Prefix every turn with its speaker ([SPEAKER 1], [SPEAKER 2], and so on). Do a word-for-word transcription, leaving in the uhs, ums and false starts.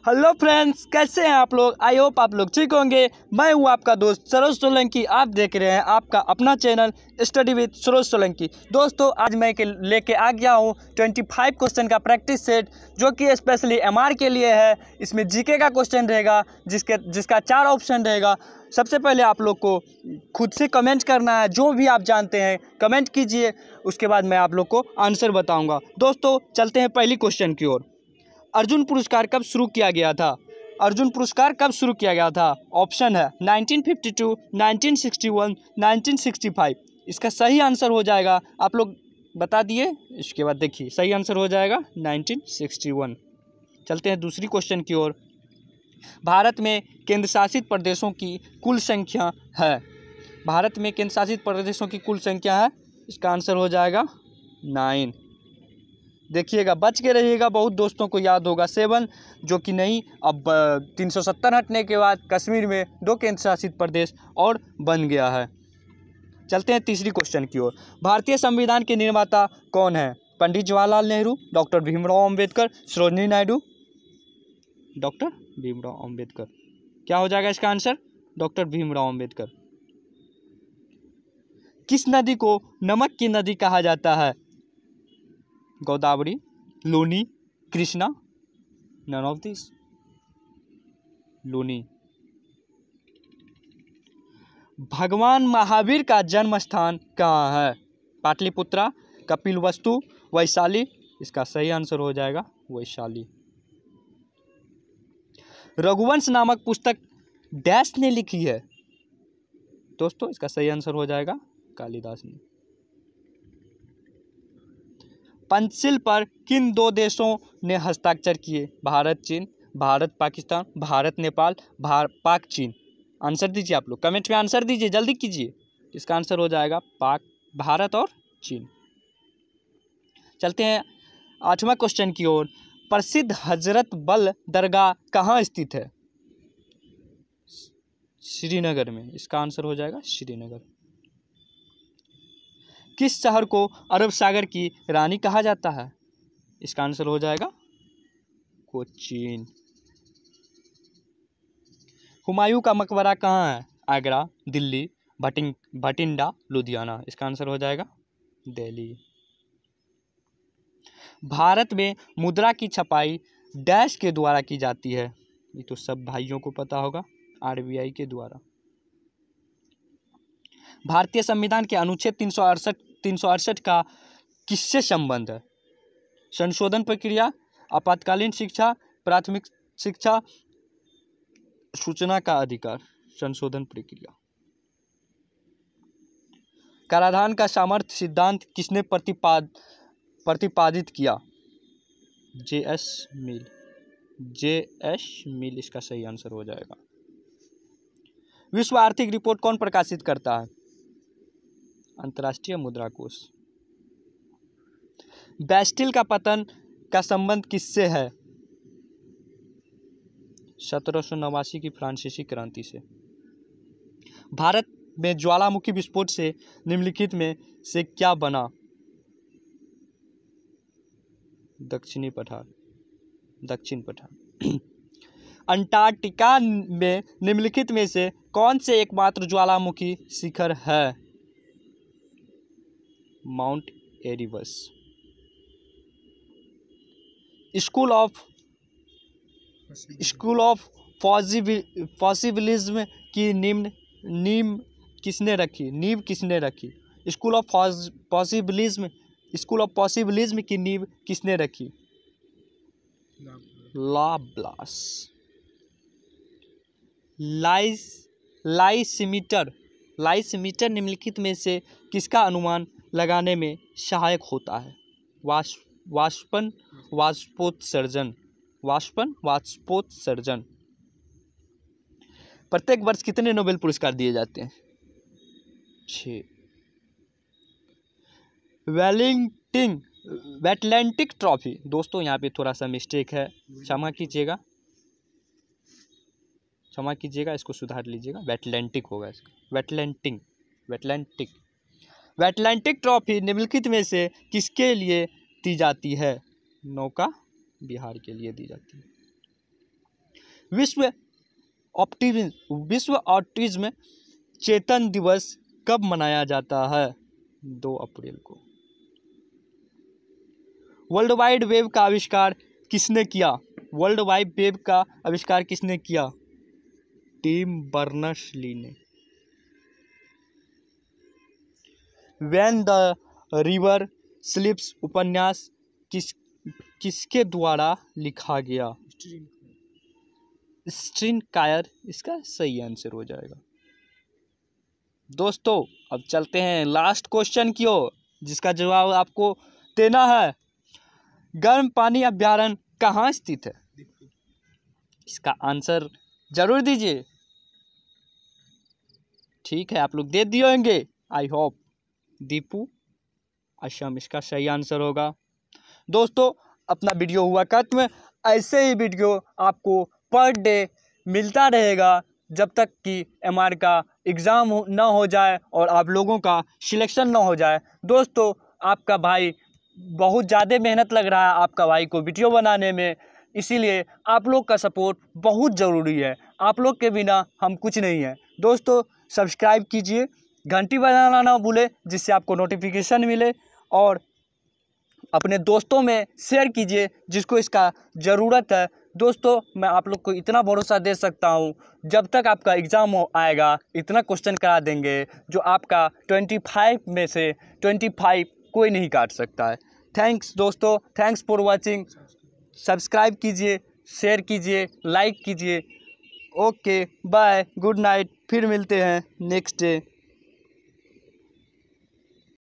[SPEAKER 1] Hello friends, कैसे हैं आप लोग। आई होप आप लोग ठीक होंगे। मैं हूं आपका दोस्त सरोज सोलंकी। आप देख रहे हैं आपका अपना channel study with Saroj Solanki. दोस्तों, आज मैं के लेके आ गया हूं पच्चीस क्वेश्चन का प्रैक्टिस सेट, जो कि स्पेशली एमआर के लिए है। इसमें जीके का क्वेश्चन रहेगा, जिसके जिसका चार ऑप्शन रहेगा। सबसे पहले आप लोग को खुद से कमेंट करना है, जो भी आप जानते हैं कमेंट कीजिए। उसके बाद मैं आप लोग को आंसर बताऊँगा। दोस्तों, चलते हैं पहली क्वेश्चन की ओर। अर्जुन पुरस्कार कब शुरू किया गया था? अर्जुन पुरस्कार कब शुरू किया गया था? ऑप्शन है nineteen fifty two, nineteen sixty one, nineteen sixty five. इसका सही आंसर हो जाएगा, आप लोग बता दिए। इसके बाद देखिए, सही आंसर हो जाएगा नाइनटीन सिक्सटी वन। चलते हैं दूसरी क्वेश्चन की ओर। भारत में केंद्र शासित प्रदेशों की कुल संख्या है। भारत में केंद्र शासित प्रदेशों की कुल संख्या है, इसका आंसर हो जाएगा नाइन। देखिएगा, बच के रहिएगा, बहुत दोस्तों को याद होगा सेवन, जो कि नहीं। अब तीन सौ सत्तर हटने के बाद कश्मीर में दो केंद्र शासित प्रदेश और बन गया है। चलते हैं तीसरी क्वेश्चन की ओर। भारतीय संविधान के निर्माता कौन है? पंडित जवाहरलाल नेहरू, डॉक्टर भीमराव अंबेडकर, सरोजिनी नायडू। डॉक्टर भीमराव अंबेडकर। क्या हो जाएगा इसका आंसर? डॉक्टर भीमराव अंबेडकर। किस नदी को नमक की नदी कहा जाता है? Godavari, Luni, Krishna. None of this. Luni. भगवान महावीर का जन्म स्थान कहाँ है? पाटलिपुत्रा, कपिलवस्तु, वैशाली। इसका सही आंसर हो जाएगा वैशाली। रघुवंश नामक पुस्तक डैश ने लिखी है? दोस्तों, इसका सही आंसर हो जाएगा कालिदास ने। पंचशील पर किन दो देशों ने हस्ताक्षर किए? भारत चीन, भारत पाकिस्तान, भारत नेपाल, भार पाक चीन। आंसर दीजिए, आप लोग कमेंट में आंसर दीजिए, जल्दी कीजिए। इसका आंसर हो जाएगा पाक, भारत और चीन। चलते हैं आठवां क्वेश्चन की ओर। प्रसिद्ध हजरत बल दरगाह कहाँ स्थित है? श्रीनगर में। इसका आंसर हो जाएगा श्रीनगर। किस शहर को अरब सागर की रानी कहा जाता है? इसका आंसर हो जाएगा कोचीन। हुमायूं का मकबरा कहाँ है? आगरा, दिल्ली, भटिंग भटिंडा, लुधियाना। इसका आंसर हो जाएगा दिल्ली। भारत में मुद्रा की छपाई डैश के द्वारा की जाती है? ये तो सब भाइयों को पता होगा, आरबीआई के द्वारा। भारतीय संविधान के अनुच्छेद तीन सौ अड़सठ तीन सौ अड़सठ का किससे संबंध है? संशोधन प्रक्रिया, आपातकालीन शिक्षा, प्राथमिक शिक्षा, सूचना का अधिकार। संशोधन प्रक्रिया। कराधान का सामर्थ्य सिद्धांत किसने प्रतिपाद प्रतिपादित किया? जे एस मिल। जे एस मिल इसका सही आंसर हो जाएगा। विश्व आर्थिक रिपोर्ट कौन प्रकाशित करता है? अंतर्राष्ट्रीय मुद्रा कोष। बैस्टिल का पतन का संबंध किससे है? सत्रह सौ नवासी की फ्रांसीसी क्रांति से। भारत में ज्वालामुखी विस्फोट से निम्नलिखित में से क्या बना? दक्षिणी पठार, दक्षिण पठार। अंटार्कटिका में निम्नलिखित में से कौन से एकमात्र ज्वालामुखी शिखर है? Mount Erebus. School of school of possibilism की निम्न नींव किसने रखी? नींव किसने रखी? School of possibilism school of possibilism की नींव किसने रखी? लाप्लास। लाइस लाइसिमीटर लाइसिमीटर निम्नलिखित में से किसका अनुमान लगाने में सहायक होता है? वाष्प वाष्पन वाष्पोत्सर्जन वाष्पन वाष्पोत्सर्जन। प्रत्येक वर्ष कितने नोबेल पुरस्कार दिए जाते हैं? छः। वेलिंगटन वेटलैंटिक ट्रॉफी। दोस्तों, यहाँ पे थोड़ा सा मिस्टेक है, क्षमा कीजिएगा क्षमा कीजिएगा इसको सुधार लीजिएगा। वेटलैंटिक होगा इसका, वेटलैंटिक वेटलैंटिक वेटलैंटिक ट्रॉफी निम्नलिखित में से किसके लिए दी जाती है? नौका विहार के लिए दी जाती है। विश्व ऑप्टिज्म विश्व ऑटिज्म चेतन दिवस कब मनाया जाता है? दो अप्रैल को। वर्ल्ड वाइड वेब का आविष्कार किसने किया? वर्ल्ड वाइड वेब का आविष्कार किसने किया? टिम बर्नर्स-ली ने। व्हेन द रिवर स्लीप्स उपन्यास किस किसके द्वारा लिखा गया? स्टीफन कायर इसका सही आंसर हो जाएगा। दोस्तों अब चलते हैं लास्ट क्वेश्चन की ओर, जिसका जवाब आपको देना है। गर्म पानी अभ्यारण्य कहाँ स्थित है? इसका आंसर जरूर दीजिए। ठीक है, आप लोग दे दिए होंगे आई होप। दीपू, असम इसका सही आंसर होगा। दोस्तों अपना वीडियो हुआ खत्म। ऐसे ही वीडियो आपको पर डे मिलता रहेगा जब तक कि एम आर का एग्ज़ाम ना हो जाए और आप लोगों का सिलेक्शन ना हो जाए। दोस्तों आपका भाई बहुत ज़्यादा मेहनत लग रहा है आपका भाई को वीडियो बनाने में, इसीलिए आप लोग का सपोर्ट बहुत ज़रूरी है। आप लोग के बिना हम कुछ नहीं है। दोस्तों सब्सक्राइब कीजिए, घंटी बजाना ना भूले जिससे आपको नोटिफिकेशन मिले, और अपने दोस्तों में शेयर कीजिए जिसको इसका ज़रूरत है। दोस्तों मैं आप लोग को इतना भरोसा दे सकता हूँ, जब तक आपका एग्ज़ाम हो आएगा इतना क्वेश्चन करा देंगे जो आपका पच्चीस में से पच्चीस कोई नहीं काट सकता है। थैंक्स दोस्तों, थैंक्स फॉर वाचिंग। सब्सक्राइब कीजिए, शेयर कीजिए, लाइक कीजिए। ओके बाय, गुड नाइट, फिर मिलते हैं नेक्स्ट डे।